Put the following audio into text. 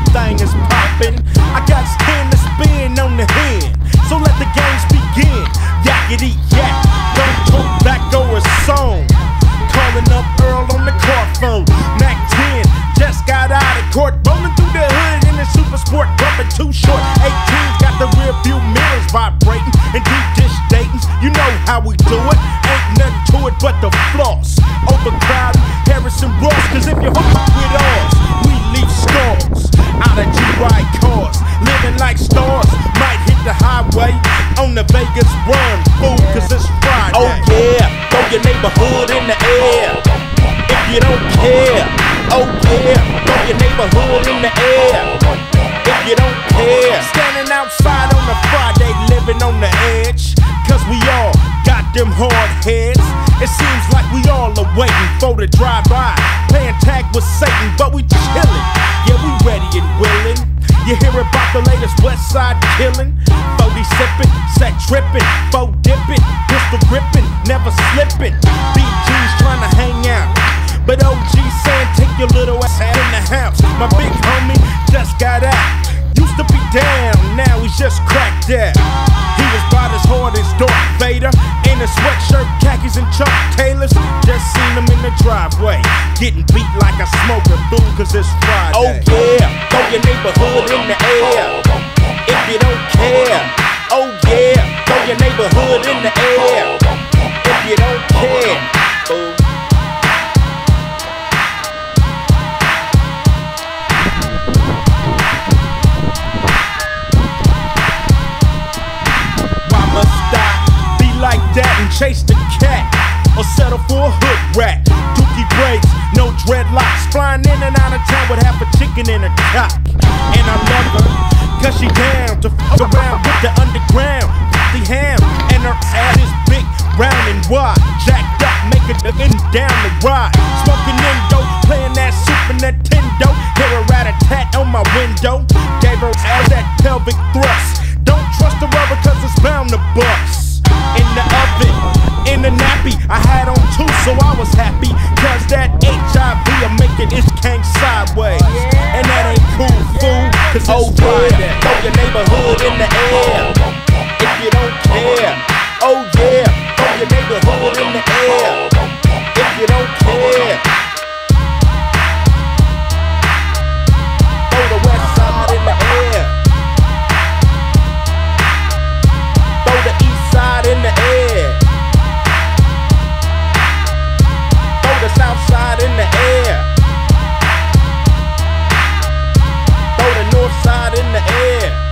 everything is poppin'. I got skin to spin on the hand, so let the games begin. Yakety yak, don't talk back or a song. Calling up Earl on the car phone. Mac 10 just got out of court, rolling through the hood in a super sport, bumping too short. 18's got the rear view mirrors vibrating and deep dish datings. You know how we do it, ain't nothing to it but the floss. Overcrowded Harrison Ross, cause if you hook up with ours, we leave scars out of G-Ride cars, living like stars. Might hit the highway on the Vegas run, fool, cause it's Friday. Oh yeah, throw your neighborhood in the air if you don't care. Oh yeah, throw your neighborhood in the air if you don't care. Standing outside on a Friday, living on the edge, cause we all got them hard heads. It seems like we all are waiting for the drive-by, playing tag with Satan, but we chillin'. Yeah, we ready and willing. You hear about the latest West Side killing? 40 sippin', set trippin', 4 dippin', pistol grippin', never slippin'. BG's trying to hang out, but OG saying take your little ass out in the house. My big homie just got out. Used to be down, now he's just cracked out. He was about as hard as Darth Vader, in a sweatshirt, khakis and Chuck Taylors. Just seen him in the driveway, getting beat like a smoker, fool, cause it's Friday. Oh yeah, throw your neighborhood in the air if you don't care. Oh yeah, throw your neighborhood in the air if you don't care. Fool. Like that and chase the cat, or settle for a hood rat. Dookie braids, no dreadlocks, flying in and out of town with half a chicken in her cock. And I love her, cause she down to fuck around with the underground. The ham, and her ass is big, round and wide, jacked up, make her in down the ride. Smoking Indo, playing that Super Nintendo. Hear a rat-a-tat on my window. Gave her ass that pelvic thrust. Don't trust the rubber cause it's bound to bust. In the oven, in the nappy, I had on 2, so I was happy, cause that HIV will make it king sideways. And that ain't cool, fool, cause it's Friday. Throw your neighborhood in the air if you don't care. Oh yeah, throw your neighborhood in the air if you don't care. Throw the west side in the air, throw the east side in the air, throw the south side in the air, throw the north side in the air.